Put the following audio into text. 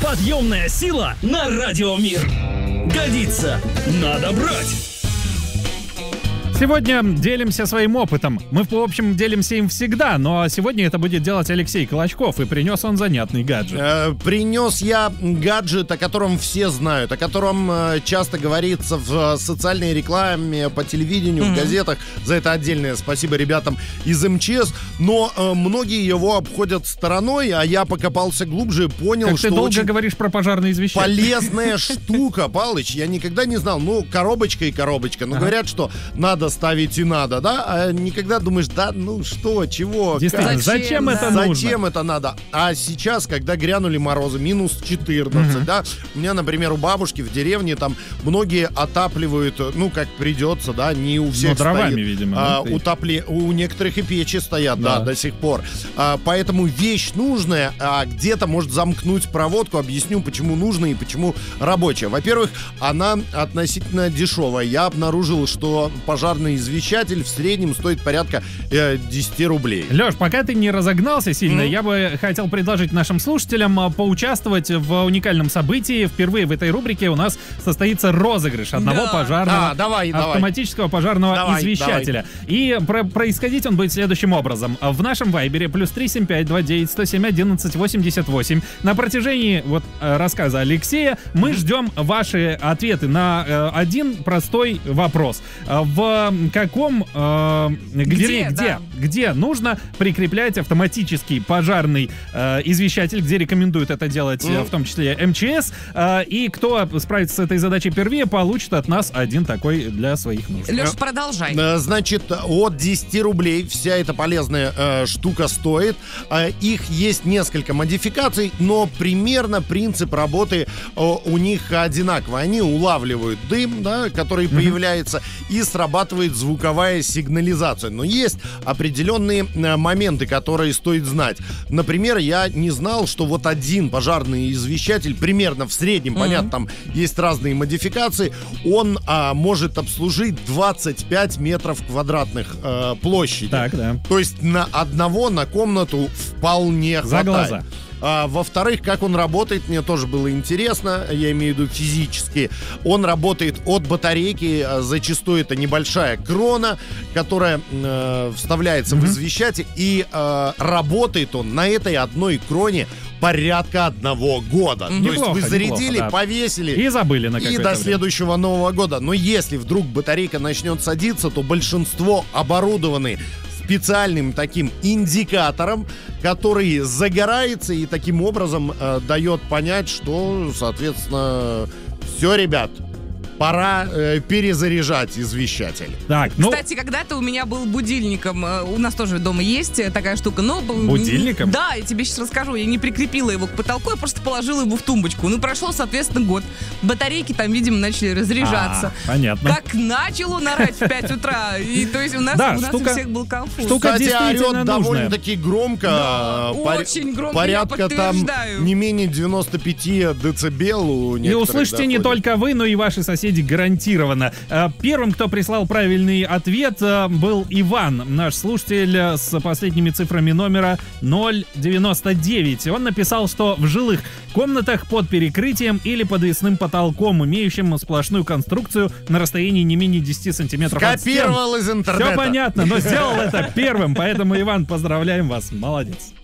Подъемная сила на Радио Мир. Годится, надо брать. Сегодня делимся своим опытом. Мы, в общем, делимся им всегда, но сегодня это будет делать Алексей Колочков, и принес он занятный гаджет. Принес я гаджет, о котором все знают, о котором часто говорится в социальной рекламе, по телевидению, в газетах. За это отдельное спасибо ребятам из МЧС. Но многие его обходят стороной, а я покопался глубже и понял, как что ты долго очень говоришь про пожарные извещения. полезная штука, Палыч. Я никогда не знал. Ну, коробочка и коробочка. Но говорят, что надо ставить и надо, да? А никогда думаешь, да, ну что, чего? Действительно, зачем это нужно? Зачем это надо? А сейчас, когда грянули морозы, минус 14, да? У меня, например, у бабушки в деревне там многие отапливают, ну, как придется, да? Не у всех дровами, стоит. видимо. У некоторых и печи стоят, да, до сих пор. Поэтому вещь нужная, а где-то может замкнуть проводку. Объясню, почему нужно и почему рабочая. Во-первых, она относительно дешевая. Я обнаружил, что пожарный извещатель в среднем стоит порядка 10 рублей. Леш, пока ты не разогнался сильно, я бы хотел предложить нашим слушателям поучаствовать в уникальном событии. Впервые в этой рубрике у нас состоится розыгрыш одного пожарного автоматического пожарного извещателя. И происходить он будет следующим образом. В нашем вайбере +3 75 29 107 11 88 на протяжении рассказа Алексея мы ждем ваши ответы на один простой вопрос. В каком, где нужно прикреплять автоматический пожарный извещатель, где рекомендуют это делать в том числе МЧС, и кто справится с этой задачей первее, получит от нас один такой для своих нужд. Леш, продолжай. Значит, от 10 рублей вся эта полезная штука стоит. Их есть несколько модификаций, но примерно принцип работы у них одинаковый. Они улавливают дым, да, который появляется, и срабатывает звуковая сигнализация. Но есть определенные моменты, которые стоит знать. Например, я не знал, что вот один пожарный извещатель, примерно в среднем, понятно, там есть разные модификации, он может обслужить 25 метров квадратных площади. Так, да. То есть на одного на комнату вполне хватает. За глаза. Во-вторых, как он работает, мне тоже было интересно, я имею в виду физически. Он работает от батарейки, зачастую это небольшая крона, которая вставляется в извещатель, и работает он на этой одной кроне порядка 1 года. То есть вы зарядили, повесили и забыли на какое-то и до время. следующего Нового года. Но если вдруг батарейка начнет садиться, то большинство оборудованы специальным таким индикатором, который загорается и таким образом дает понять, что, соответственно, все, ребят, пора перезаряжать извещатель. Так, Кстати, когда-то у меня был будильником. У нас тоже дома есть такая штука. Но будильником? Да, я тебе сейчас расскажу. Я не прикрепила его к потолку, я просто положила его в тумбочку. Ну, прошел, соответственно, год. Батарейки там, видимо, начали разряжаться. Понятно. Как начал он орать в 5 утра. И то есть у нас у всех был конфуз. Штука Кстати, действительно орет довольно-таки громко. Да, очень громко, порядка я там подтверждаю. не менее 95 децибел у некоторых. И услышите не только вы, но и ваши соседи гарантированно. Первым, кто прислал правильный ответ, был Иван, наш слушатель с последними цифрами номера 099. Он написал, что в жилых комнатах под перекрытием или подвесным потолком, имеющим сплошную конструкцию на расстоянии не менее 10 сантиметров от стен. Скопировал из интернета. Все понятно, но сделал это первым, поэтому, Иван, поздравляем вас, молодец.